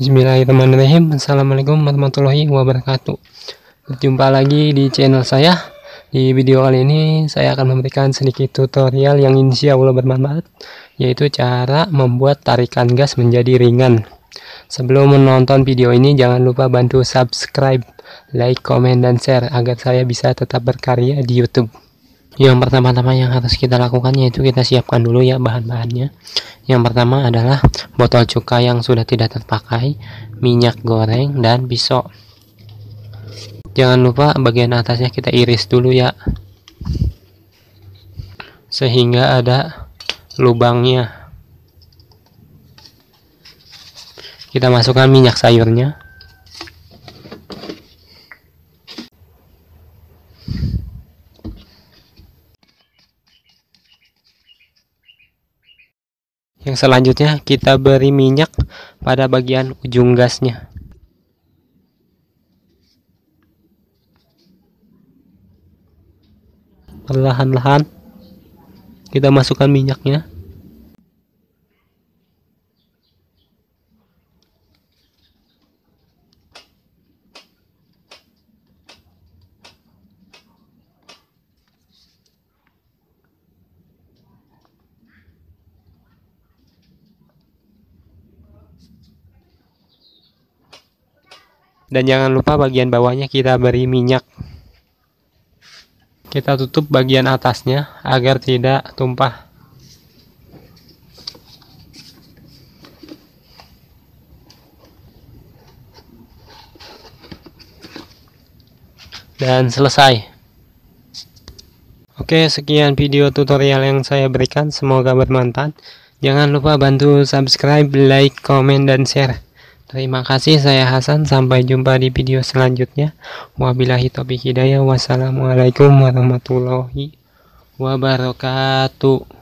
Bismillahirrahmanirrahim. Assalamualaikum warahmatullahi wabarakatuh. Berjumpa lagi di channel saya. Di video kali ini saya akan memberikan sedikit tutorial yang insya Allah bermanfaat, yaitu cara membuat tarikan gas menjadi ringan. Sebelum menonton video ini, jangan lupa bantu subscribe, like, komen, dan share agar saya bisa tetap berkarya di YouTube. Yang pertama-tama yang harus kita lakukan yaitu kita siapkan dulu ya bahan-bahannya. Yang pertama adalah botol cuka yang sudah tidak terpakai, minyak goreng, dan pisau. Jangan lupa bagian atasnya kita iris dulu ya, sehingga ada lubangnya. Kita masukkan minyak sayurnya. Yang selanjutnya kita beri minyak pada bagian ujung gasnya. Perlahan-lahan kita masukkan minyaknya. Dan jangan lupa bagian bawahnya kita beri minyak. Kita tutup bagian atasnya agar tidak tumpah. Dan selesai. Oke, sekian video tutorial yang saya berikan. Semoga bermanfaat. Jangan lupa bantu subscribe, like, komen, dan share. Terima kasih, saya Hasan. Sampai jumpa di video selanjutnya. Wabillahi taufiq hidayah. Wassalamualaikum warahmatullahi wabarakatuh.